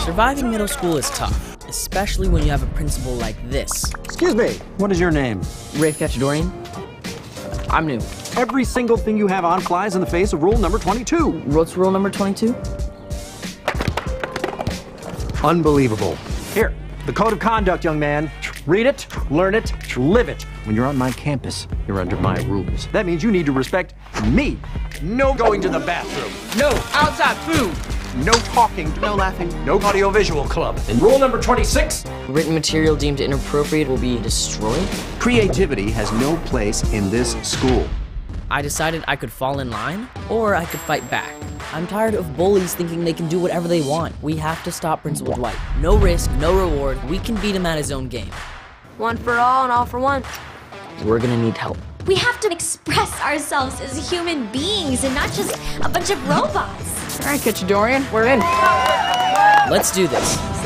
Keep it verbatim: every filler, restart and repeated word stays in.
Surviving middle school is tough, especially when you have a principal like this. Excuse me, what is your name? Rafe Cachadorian. I'm new. Every single thing you have on flies in the face of rule number twenty-two. What's rule number twenty-two? Unbelievable. Here, the code of conduct, young man. Read it, learn it, live it. When you're on my campus, you're under my rules. That means you need to respect me. No going to the bathroom. No outside food. No talking. No laughing. No audiovisual club. And rule number twenty-six. Written material deemed inappropriate will be destroyed. Creativity has no place in this school. I decided I could fall in line, or I could fight back. I'm tired of bullies thinking they can do whatever they want. We have to stop Principal Dwight. No risk, no reward. We can beat him at his own game. One for all and all for one. We're gonna need help. We have to express ourselves as human beings and not just a bunch of robots. All right, Cachadorian, we're in. Let's do this.